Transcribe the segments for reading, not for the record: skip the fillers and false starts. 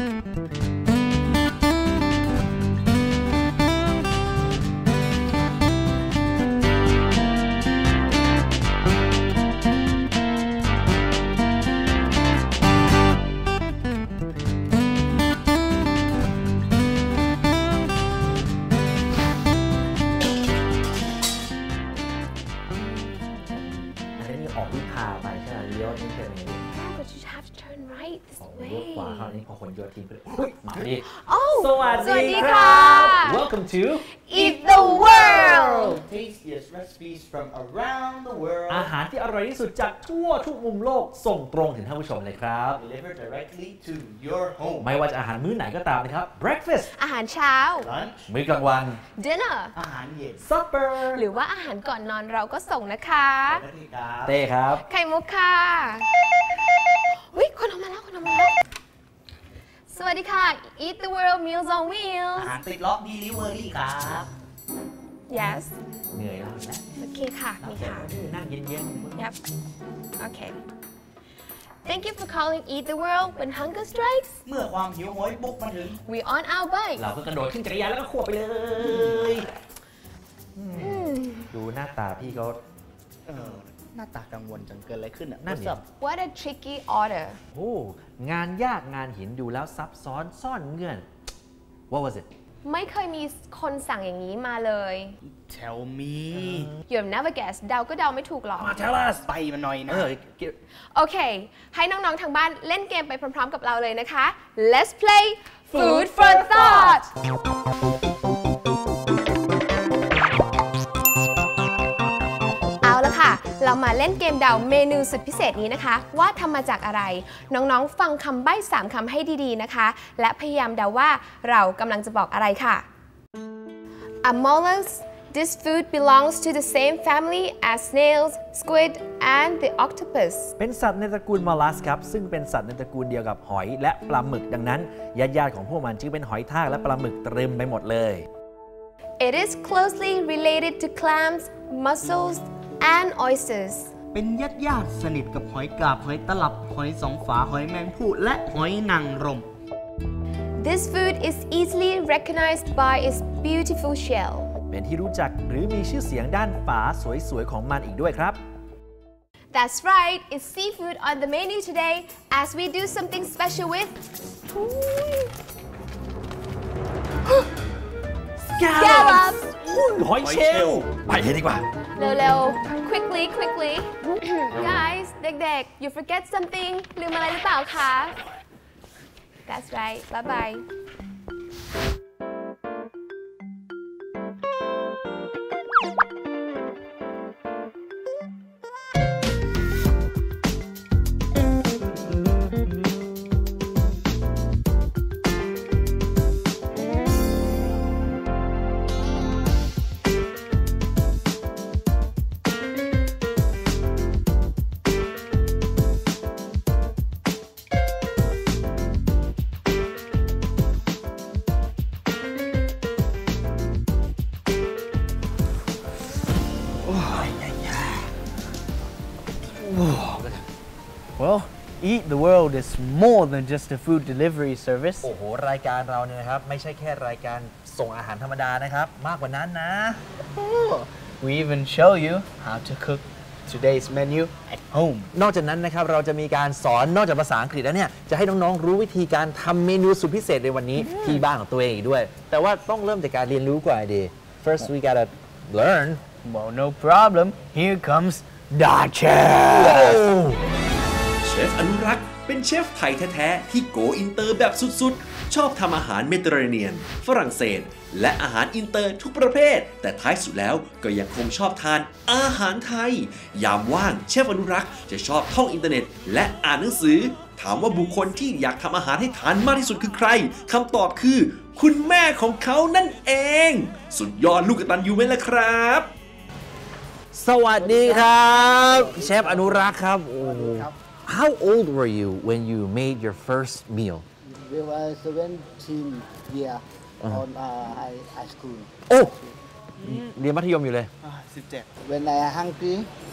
ออกวิภาไปใช่ไหมเลี้ยวนี่เป็น but you have to turn right this way เลี้ยวขวาคราวนี้พอคนโยนทิ้งไปเลยมาดิ สวัสดีครับ Welcome to Eat the World Tastiest recipes from around the world อาหารที่อร่อยที่สุดจากทั่วทุกมุมโลกส่งตรงถึงท่านผู้ชมเลยครับ delivered directly to your home ไม่ว่าจะอาหารมื้อไหนก็ตามนะครับ Breakfast อาหารเช้า lunch มื้อกลางวัน dinner อาหารเย็น Supper หรือว่าอาหารก่อนนอนเราก็ส่งนะคะเต้ครับไข่มุกค่ะวิคนออกมาแล้วสวัสดีค่ะ Eat the World Meals on อา Wheels หารติดล็อก delivery ครับ yes เหนื่อยแล้วนะโอเคค่ะมีค่ะนั่งเย็น yep okay Thank you for calling Eat the World when hunger strikes เมื่อความหิวโหยบุกมาถึง we on our bike เราก็กระโดดขึ้นจักรยานแล้วก็ขวบไปเลย ดูหน้าตาพี่เขาหน้าตากังวลจังเกินอะไรขึ้นอ่ะนั่นดิ What a tricky order โอ้งานยากงานหินดูแล้วซับซ้อนซ่อนเงื่อน What was it ไม่เคยมีคนสั่งอย่างนี้มาเลย Tell me You have never guessed เดาก็เดาไม่ถูกหรอก Tell us ไปมาหน่อยนะโอเค ให้น้องๆทางบ้านเล่นเกมไปพร้อมๆกับเราเลยนะคะ Let's play Food for Thought เอาละค่ะ เรามาเล่นเกมเดาเมนูสุดพิเศษนี้นะคะ ว่าทำมาจากอะไร น้องๆฟังคำใบ้3คำให้ดีๆนะคะ และพยายามเดาว่าเรากำลังจะบอกอะไรค่ะ A mollusk This food belongs to the same family as snails, squid, and the octopus. เป็นสัตว์ในตระกูลมอลลัสครับซึ่งเป็นสัตว์ในตระกูลเดียวกับหอยและปลาหมึกดังนั้นญาติๆของพวกมันจึงเป็นหอยทากและปลาหมึกเต็มไปหมดเลย It is closely related to clams, mussels, and oysters. เป็นญาติสนิทกับหอยกาบหอยตลับหอยสองฝาหอยแมงภู่และหอยนางรม This food is easily recognized by its beautiful shell. เป็นที่รู้จักหรือมีชื่อเสียงด้านฝาสวยๆของมันอีกด้วยครับ That's right, it's seafood on the menu today as we do something special with scallops. หอยเชลล์ไปเลยดีกว่าเร็วๆ quickly guys เด็กๆ you forget something ลืมอะไรหรือเปล่าคะ That's right, bye bye Well, Eat the World is more than just a food delivery service. โอ้โหรายการเราเนี่ยนะครับไม่ใช่แค่รายการส่งอาหารธรรมดานะครับมากกว่านั้นนะ We even show you how to cook today's menu at home. นอกจากนั้นนะครับเราจะมีการสอนนอกจากภาษาอังกฤษแล้วเนี่ยจะให้น้องๆรู้วิธีการทำเมนูสุดพิเศษในวันนี้ที่บ้านของตัวเองอีกด้วย แต่ว่าต้องเริ่มจากการเรียนรู้ก่อนดี First we gotta learn. Well, no problem. Here comes the chef. เชฟอนุรักษ์เป็นเชฟไทยแท้ๆที่โกอินเตอร์แบบสุดๆชอบทำอาหารเมดิเตอร์เรเนียนฝรั่งเศสและอาหารอินเตอร์ทุกประเภทแต่ท้ายสุดแล้วก็ยังคงชอบทานอาหารไทยยามว่างเชฟอนุรักษ์จะชอบท่องอินเทอร์เน็ตและอ่านหนังสือถามว่าบุคคลที่อยากทำอาหารให้ทานมากที่สุดคือใครคำตอบคือคุณแม่ของเขานั่นเองสุดยอดลูกกตัญญูไหมล่ะครับสวัสดีครับเชฟอนุรักษ์ครับ How old were you when you made your first meal? We were 17 years on high school. โอ้เรียนมัธยมอยู่เลย 17. When I hungry,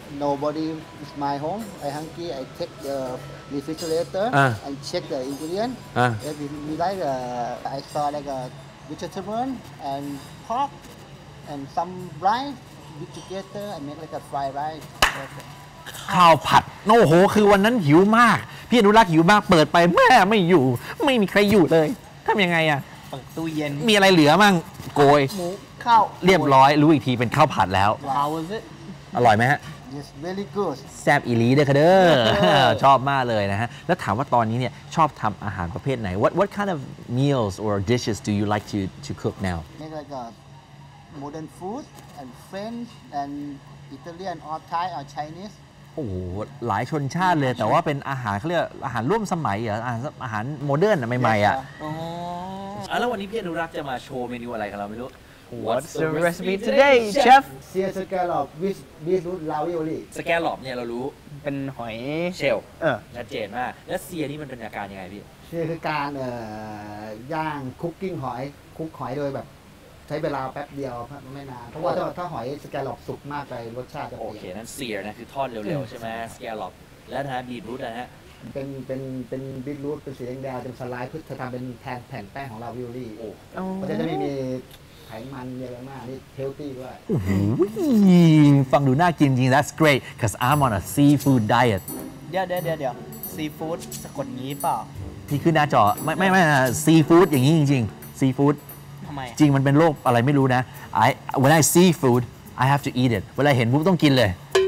nobody is my home. I hungry. I take the refrigerator and check the ingredient. If we like, I saw like a vegetable and pork and some rice mix together and make like a fried rice. ข้าวผัดโอ้โหคือวันนั้นหิวมากพี่อนุรักษ์หิวมากเปิดไปแม่ไม่อยู่ไม่มีใครอยู่เลยทำยังไงอ่ะเปิดตู้เย็นมีอะไรเหลือมั่งโกยหมูข้าวเรียบร้อยรู้อีกทีเป็นข้าวผัดแล้ว How was it อร่อยไหมฮะ Yes, very good. แซ่บอีหลีเด้อค่ะเด้อ ชอบมากเลยนะฮะแล้วถามว่าตอนนี้เนี่ยชอบทำอาหารประเภทไหน What kind of meals or dishes do you like to cook now Make like a modern food and French and Italian or Thai or Chinese. โอ้โหหลายชนชาติเลยแต่ว่าเป็นอาหารเขาเรียกอาหารร่วมสมัยเหรออาหารโมเดิร์นใหม่ๆอ่ะ แล้ววันนี้พี่อนุรักษ์จะมาโชว์เมนูอะไรกับเราไม่รู้ What's the recipe today chef Sea scallop with beetroot ravioli. สแกลลอปเนี่ยเรารู้เป็นหอยเชลชัดเจนมากแล้วเซียนี่มันเป็นอาการยังไงพี่นี่คือการย่างคุกกิ้งหอยคุกหอยโดยแบบใช้เวลาแป๊บเดียวไม่นานเพราะว่าถ้าหอยสแกลลอปสุกมากไปรสชาติจะโอเปเคลี่ยนนั้นเซียนะคือทอดเร็วๆใช่ไหมสแกลลอปแล้วนะฮะบีทรูทนะฮะเป็นบีทรูทเป็นสีแดงๆเป็นสไลด์เพื่อทำเป็นแผ่นแป้งของเราวิโอลี่โอ้เพราะฉะนั้นไม่มีไขมันเยอะมากนี่เฮลตี้ด้วยฟังดูน่ากินจริง That's great because I'm on a seafood diet เดี๋ยวซีฟู้ดสะกดงี้เปล่าพี่ขึ้นหน้าจอไม่ซีฟู้ดอย่างนี้จริงๆซีฟู้ดทำไมจริงมันเป็นโรคอะไรไม่รู้นะ when I see food I have to eat it เวลาเห็นปุ๊บต้องกินเลย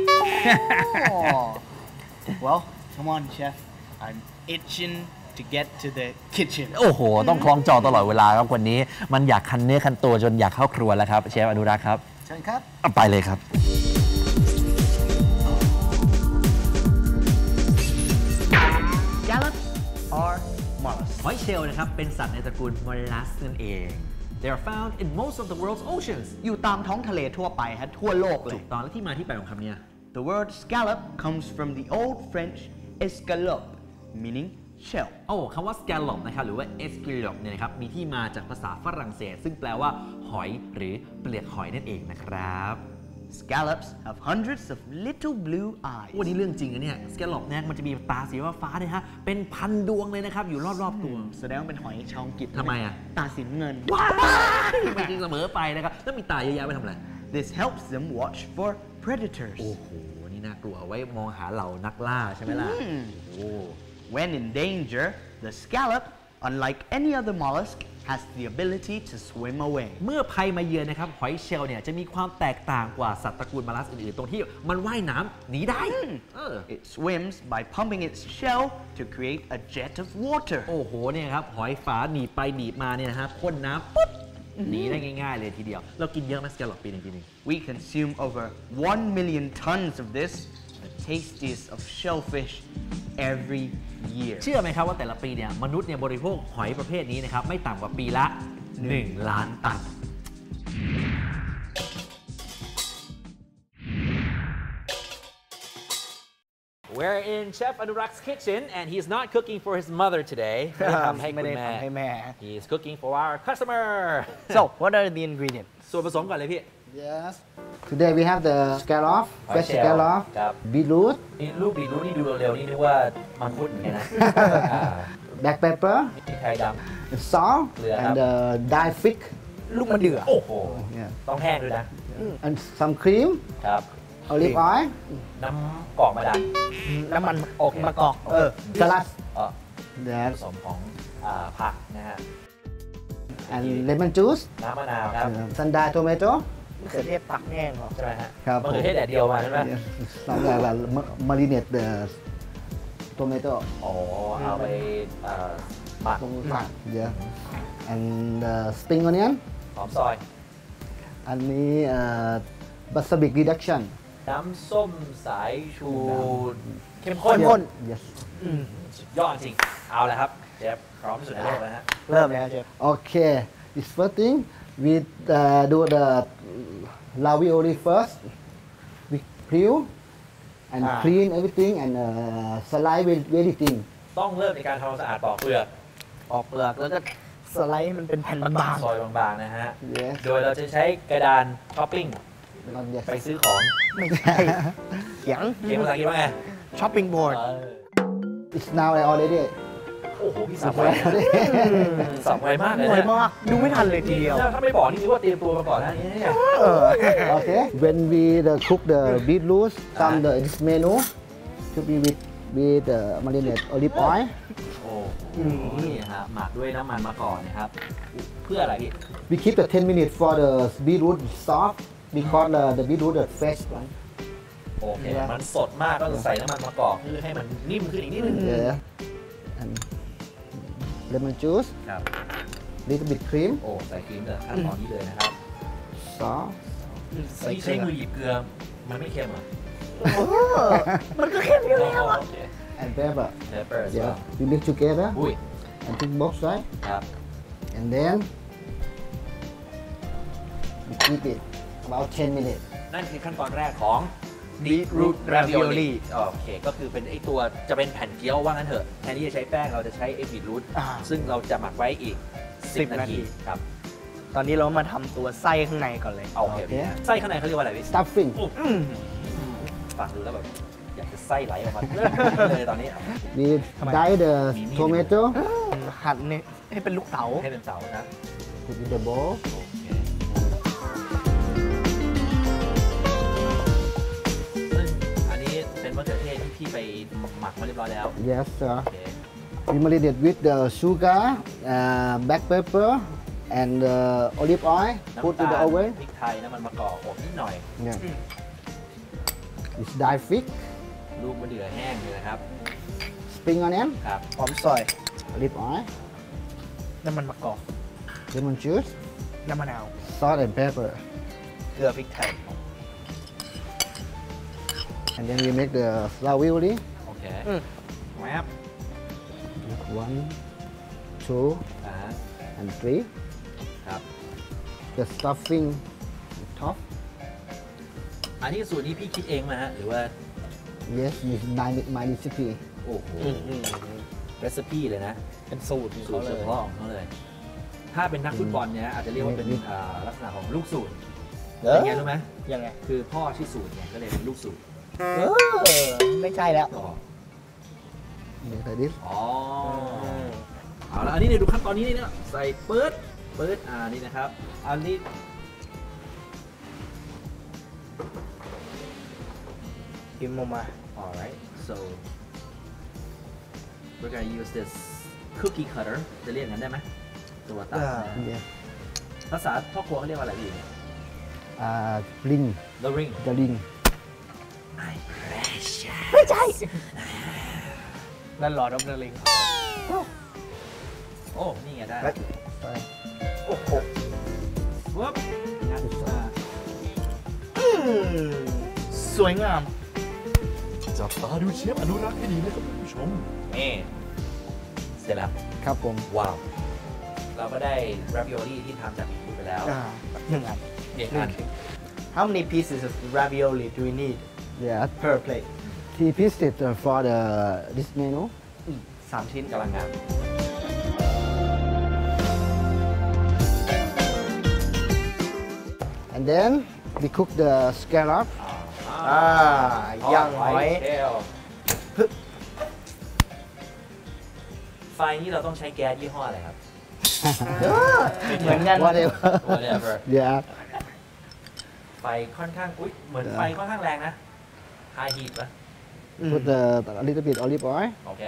Well come on chef I'm itching to get to the kitchen โอ้โห ต้องคล้องจอตลอดเวลาครับวันนี้มันอยากคันเนื้อคันตัวจนอยากเข้าครัวแล้วครับเชฟอนุรักษ์ครับเชิญครับเอาไปเลยครับ Scallops are mollusks หอยเชลล์นะครับเป็นสัตว์ในตระกูลมอลลัสนั่นเอง They are found in most of the world's oceans อยู่ตามท้องทะเลทั่วไปฮะทั่วโลกเลถูยกต้องและที่มาที่ไปของคำนี้ The word scallop comes from the old French escalope meaning shell โอ้คำว่า scallop นะครับหรือว่า escalope เนี่ยนะครับมีที่มาจากภาษาฝรั่งเศส ซึ่งแปลว่าหอยหรือเปลือกหอยนั่นเองนะครับ Scallops have hundreds of little blue eyes วันนี้เรื่องจริงนะเนี่ย scallop เนี่ยมันจะมีตาสีฟ้าๆเนี่ยฮะเป็นพันดวงเลยนะครับอยู่รอบๆตัวแสดงว่าเป็นหอยชาวอังกฤษทำไมอ่ะตาสีน้ำเงินว้ายไม่จริงเสมอไปนะครับแล้วมีตาเยอะแยะไปทำอะไร This helps them watch for predators โอ้โหนี่น่ากลัวไว้มองหาเหล่านักล่าใช่ไหมล่ะโอ้ When in danger the scallop unlike any other mollusk has the ability to swim away เมื่อภัยมาเยือนนะครับหอยเชลล์เนี่ยจะมีความแตกต่างกว่าสัตว์ตระกูลมาลัสอื่นๆตรงที่มันว่ายน้ำหนีได้ It swims by pumping its shell to create a jet of water โอ้โหเนี่ยครับหอยฝาหนีบไปหนีบมาเนี่ยนะฮะพ่นน้ำปุ๊บหนีได้ง่ายๆเลยทีเดียวเรากินเยอะไหมสแกลลอปปีหนึ่ง We consume over 1 million tons of this the tastiest of shellfish every year เชื่อไหมครับว่าแต่ละปีเนี่ยมนุษย์เนี่ยบริโภคหอยประเภทนี้นะครับไม่ต่ำกว่าปีละ 1 ล้านตัน We're in Chef Anurag's kitchen and he's not cooking for his mother today ไม่ได้ทำให้คุณไม่ได้ทำให้แม่ He is cooking for our customer So what are the ingredients ส่วนผสมก่อนเลยพี่ Yes Today we have the scallop fresh shell scallop ครับ beetroot นี่รูปบีทรูทนี่ดูเร็วๆนี่นึกว่ามังคุดเหมือนกันนะ black pepper พริกไทยด salt เกลือครับ and dyed fish ลูกมะเดื่อำโอ้โห Yeah. ต้องแห้งด้วยนะ and some cream ครับ olive oil น้ำกรอกมาดันน้ำมันโอเคมะกอก salad ผ Yes. สมของผักนะฮะ and lemon juice น้ำมะนาวครับ sun-dried tomato มะเขือเทศตักแห้งเหรอใช่ไหมฮะครับมะเขือเทศแดดเดียวมาใช่ไหม Yes. Some marinate the tomato อ๋อเอาไปหมัก yeah and spring onion หอมซอยอันนี้ balsamic reduction น้ำส้มสายชูเข้มข้น Yes สุดยอดจริง เอาละครับเชฟพร้อมที่สุดในโลกแล้วฮะเริ่มแล้วเชฟ Okay this first thing we do the ravioli first we peel and clean everything and slice very thin ต้องเริ่มในการทำความสะอาดปอกเปลือกปอกเปลือกแล้วก็สไลด์ให้มันเป็นแผ่นบางซอยบางๆนะฮะ Yes โดยเราจะใช้กระดานช้อปปิ้ง Not yes ไปซื้อของๆไม่ใช่ and เขียงเขียงภาษาอังกฤษว่าไงช้อปปิ้งบอร์ด It's now I already โอ้โหพี่สับไวสับไวมากเลยสวยนะมากดูไม่ทันเลยทีเดียวถ้าไม่บอกนี่คิดว่าเตรียมตัวมาก่อนหน้านี้เนี่ย Okay. When we cook the beetroot, some this menu should be with marinate olive oil. โอ้นี่ฮะหมักด้วยน้ำมันมาก่อนนะครับ เพื่ออะไรพี่ We keep the 10 minutes for the beetroot soft because the beetroot is fresh one. โอเค มันสดมากก็จะใส่น้ำมันมะกอกเพื่อให้มันนิ่มขึ้นอีกนิดนึง Yeah. And lemon juice, ครับ little bit cream, โอ้ใส่ครีมแต่ขั้นตอนนี้เลยนะครับ salt. นี่ใช้มือหยิบเกลือ มันไม่เค็มเหรอมันก็เข้มอยู่แล้วอะโอเค And pepper. pepper as Yeah. well We mix together อุ้ย and cook both sides. ครับ And then we keep it about 10 minutes. นั่นคือขั้นตอนแรกของ beetroot ravioli โอเค ก็คือเป็นไอตัวจะเป็นแผ่นเกี๊ยวว่างั้นเถอะแทนที่จะใช้แป้งเราจะใช้ไอ้ beetroot ซึ่งเราจะหมักไว้อีก 10 นาทีครับตอนนี้เรามาทำตัวไส้ข้างในก่อนเลยโอเคพี่ไส้ข้างในเขาเรียกว่าอะไรพี่ Stuffing. ฟังดูแล้วแบบอยากจะไส้ไหลออกมาเลยตอนนี้ We dye the tomato, หั่นนี่ให้เป็นลูกเต๋าให้เป็นเสานะ put in the bowl. โอเคซึ่งอันนี้เป็นมะเขือเทศที่พี่ไปหมักมาเรียบร้อยแล้ว Yes, sir. โอเค We marinate with the sugar, black pepper, and olive oil. น้ำ Put ตา in the ล oven. พริกไทยน้ำมันมะกอกอบนิดหน่อย Yeah. It's dyed fig, ลูกมะเดื่อแห้งเลยนะครับ spring onion, ครับหอมซอย olive oil, น้ำมันมะกอก lemon juice, น้ำมะนาว salt and pepper. เกลือพริกไทย And then we make the ravioli. โอเค แวบ One, two, อ่า and three. ครับ The stuffing on top. อันนี้สูตรนี้พี่คิดเองมาฮะ หรือว่า Yes, this is my recipe. โอ้โหเรซิปี้เลยนะเป็นสูตรของสูเขาตรเลเฉยพาะของเขาเลย ถ้าเป็นนักฟุตบอลเนี่ยอาจจะเรียกว่าเป็นลักษณะของลูกสูตรเป็นไงรู้ไหมยังไงคือพ่อชื่อสูตรเนี่ยก็เลยเป็นลูกสูตรไม่ใช่แล้วอ๋อ Like this. อ๋อเอาละอันนี้เนี่ยดูขั้นตอนนี้นี่นะใส่เปิดนี่นะครับ อันนี้พิมพ์ออกมา alright so we're gonna use this cookie cutter จะเรียกงั้นได้ไหมตัวตัด Yeah. ภาษาพ่อครัวเขาเรียกว่าอะไรพี่ Ring. the ring The ring. นั่นหลอดออฟเดอะลิงโอ้ นี่ไงได้โอ้โหปุ๊บงัดมาสวยงามจับตาดูเชฟอนุรักษ์ให้ดีนะครับคุณผู้ชมนี่เสร็จแล้วครับผมว้าว เราก็ได้ ravioli ที่ทำจากบีทรูทไปแล้วหนึ่งอันเด็กอัน How many pieces of ravioli do we need Yeah. per plate 3 pieces for this menu. 3 ชิ้นกำลังงาม And then we cook the scallop. ย่างหอยเทลไฟนี่เราต้องใช้แก๊สยี่ห้ออะไรครับเหมือนกัน Whatever. whatever Yeah. ไฟค่อนข้าง อุ๊ย เหมือนไฟค่อนข้างแรงนะ high heat ปะ Put a little bit olive oil. โอเค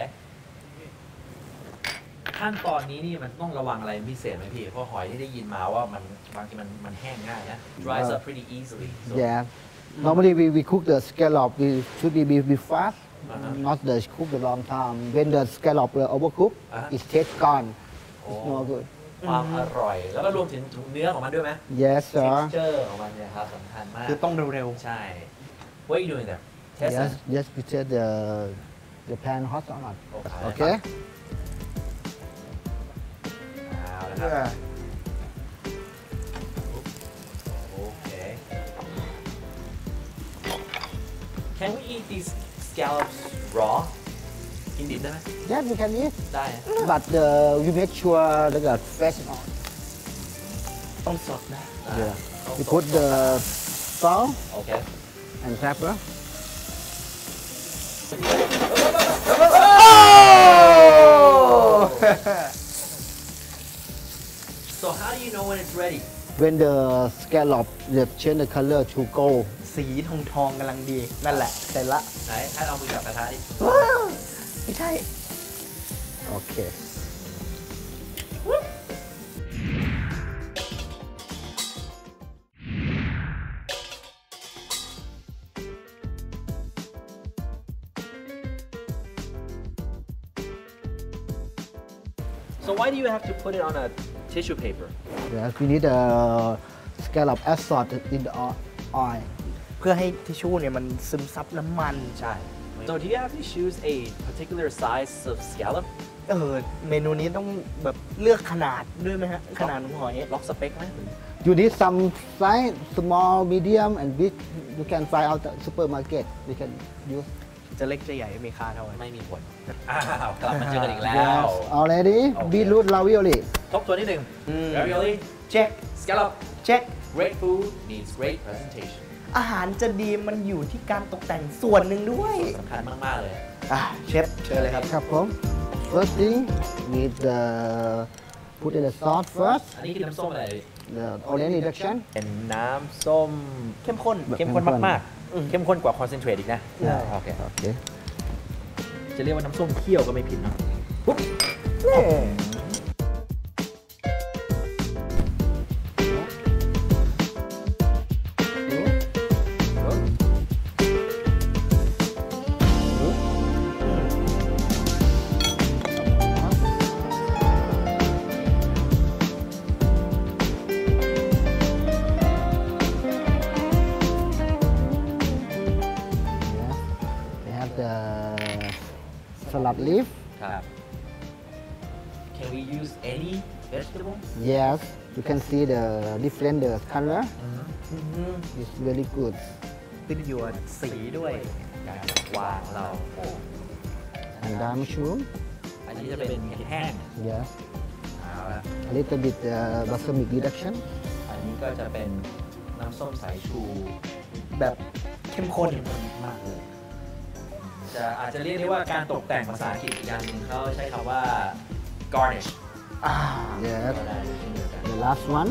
ขั้นตอนนี้นี่มันต้องระวังอะไรพิเศษไหมพี่ เพราะหอยที่ได้ยินมาว่ามันบางทีมันแห้งง่ายนะ dries up pretty easily so Yeah. Normally we cook the scallop. We should be fast, not the cook the long time. When the scallop overcooked, it tastes gone. It's no good. ความอร่อย แล้วก็รวมถึงเนื้อของมันด้วยไหม Yes, sir. texture ของมันเนี่ยครับสำคัญมากคือต้องเร็วใช่ What are you doing there test Yes, yes. We set the pan hot or not. โอเค Okay. เอาละๆครับโอเค Can we eat these scallops raw กินดิบได้ไหม Yes, you can eat. ได้นะ But you make sure they got fresh. ต้องสดนะ Yeah. We put the salt โอเค and pepper. So how do you know when it's ready? When the scallop they change the color to gold. สีทองกำลังดี นั่นแหละเสร็จละไหนให้เอามือจับกระทะดิไม่ใช่ Okay. So why do you have to put it on a tissue paper? Yes, we need a scallop absorb in the oil. เพื่อให้ทิชชู่เนี่ยมันซึมซับน้ำมันใช่ So do you have to choose a particular size of scallop? เมนูนี้ต้องแบบเลือกขนาดด้วยไหมฮะ ขนาดของหอยล็อกสเปคไหม You need some size, small, medium, and big. You can find out the supermarket. We can use. จะเล็กจะใหญ่มีค่าเท่าไหร่ไม่มีผล อ้าวกลับมาเจอกันอีกแล้ว Yes, already. Beetroot ravioli. ทบทวนนิดนึง Ravioli เช็ค scallop เช็ค great food needs great presentation อาหารจะดีมันอยู่ที่การตกแต่งส่วนหนึ่งด้วยสำคัญมากๆเลยเชฟเชิญเลยครับครับผม First thing, need put in the sauce first. อันนี้คือน้ำส้มอะไร The onion reduction. เป็นน้ำส้มเข้มข้นเข้มข้นมากๆ เข้มข้นกว่า concentrate อีกนะ โอเค Okay. จะเรียกว่าน้ำส้มเคี่ยวก็ไม่ผิดเนาะ We have the salad leaf. ครับ Can we use any vegetable? Yes, you can see the different the color. It's very good. เป็นหยวดสีด้วยการวางเรา And the mushroom. อันนี้จะเป็นเห็ดแห้ง Yes. เอาละ A little bit balsamic reduction. อันนี้ก็จะเป็นน้ำส้มสายชูแบบเข้มข้นมากเลยจะอาจจะเรียกได้ว่าการตกแต่งภาษาอังกฤษอีกอย่างหนึงเขาใช้คำว่า garnish Yes. ก็ได้เช่นเดียวกัน The last one.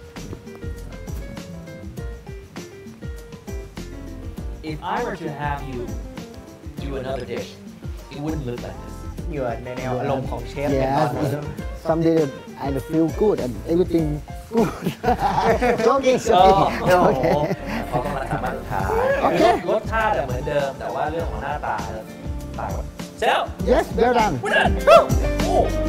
If I were to have you do another dish it wouldn't look like this หยวดในแนวอารมณ์ของเชฟ Yes. Someday I feel good and everything good. Joking, โอ้ joking. โห Okay. เขาก็มาทำมาตรฐานโอเครสชาติเหมือนเดิม แต่ว่าเรื่องของหน้าตาต่างกันเสร็จแล้ว Yes, well done. We're done โอ้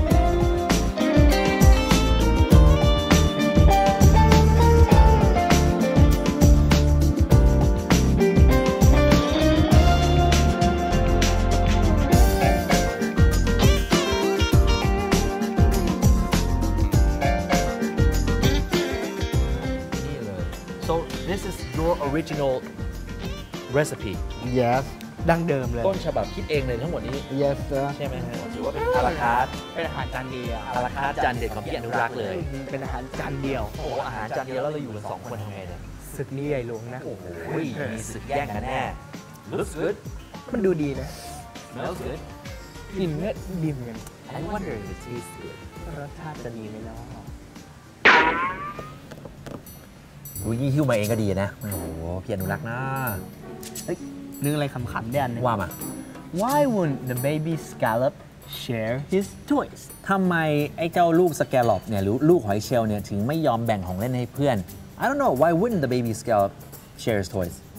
นี่เลย so this is your original recipe Yes. ดั้งเดิมเลยต้นฉบับคิดเองเลยทั้งหมดนี้ Yes, sir. ใช่ไหมฮะถือว่าเป็นอาราคาร์ทเป็นอาหารจานเดียวอาราคาร์ทจานเด็ดของพี่อนุรักษ์เลยเป็นอาหารจานเดียวโอ้โหอาหารจานเดียวแล้วเราอยู่กันสองคนทำไงเนี่ยศึกนี้ใหญ่หลวงนะโอ้โหมีศึกแย่งกันแน่ looks good มันดูดีนะ smells good กลิ่นเนี่ยดีเหมือนกัน I wonder if it tastes good รสชาติจะดีไหมเนาะยิ่งหิ้วมาเองก็ดีนะ โอ้โหพี่อนุรักษ์นะเฮ้ยนึกอะไรขำๆได้อันนึงว่ามา Why wouldn't the baby scallop share his toys ทำไมไอ้เจ้าลูกสแกลลอปเนี่ยหรือลูกหอยเชลล์เนี่ยถึงไม่ยอมแบ่งของเล่นให้เพื่อน I don't know why wouldn't the baby scallop share his toys